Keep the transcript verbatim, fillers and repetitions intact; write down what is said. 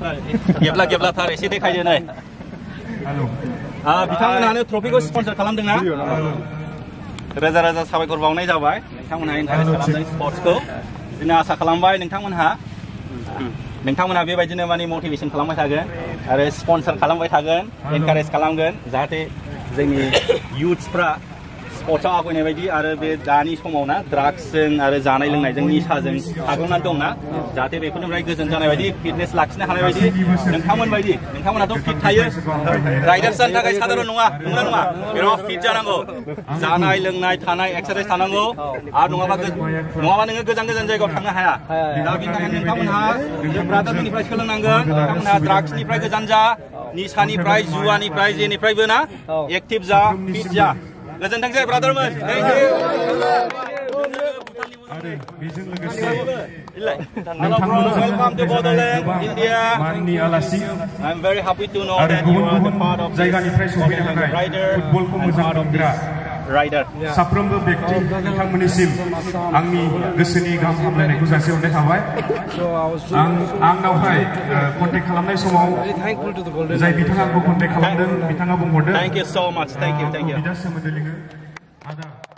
गेबला गेबलाथार एसे देखायदो नै बिथांमोनानो ट्रफिखौ स्पन्सर खालामदोंना रोजा रोजा साबायखर बावनाय जाबाय नोंथांमोनहा इन्टारेस्ट खालामदों स्पर्ट्सखौ बिदिनो आसा खालामबाय नोंथांमोनहा नोंथांमोनहा बेबायदिनो माने मटिभेसन खालामबाय थागोन आरो स्पन्सर खालामबाय थागोन एनकारेज खालामगोन जाहाथे जोंनि युथ्सफ्रा स्पर्ट्सआव आवगायनाय बायदि आरो बे दानि समाव ना ड्राग्सजों आरो जानाय लोंनायजों निसाजों साग्लोबनानै दंना जाहाथे बेफोरनिफ्राय गोजोन जानाय बायदि फिटनेस लाखिनो हानाय बायदि नोंथांमोन बायदि नोंथांमोनाथ' फिट थायो राइडार्स जानो थाखाय साधारन नङा नंगौना नङा बिराद फिट जानांगौ जानाय लोंनाय थानाय एक्सारसाइज थानांगौ आरो नङाबा नङाबा नोङो गोजान गोजान जायगायाव थांनो हाया दा बिनि थाखाय नोंथांमोनहा ब्रादारफोरनिफ्राय सोलोंनांगोन नोंथांमोनहा ड्राग्सनिफ्राय गोजान जा निसानिफ्राय जुवानिफ्राय जेनिफ्रायबो ना एक्टिभ जा फिट जा गोजोनथों जाय ब्रादारमोन थेंक इउ आरो बेजों लोगोसे वेलकाम टु बड'लेण्ड इंडिया माननि आलासि I am very happy to know that you are the part of जायगानिफ्राय सफैनो हानाय फुटबलखौ मोजां मोनग्रा राइडार साफ्रोमबो व्यक्ति बिथांमोननिसिम आंनि गोसोनि गाहाम हामलायनायखौ जासिहरनाय थाबाय आं आंनावहाय कन्टेक्ट खालामनाय समाव जाय बिथाङा आंखौ कन्टेक्ट खालामदों बिथाङा बुंहरदों थैंक यू सो माच थैंक यू थैंक यू बिदा सोमोन्दो लिङो आदा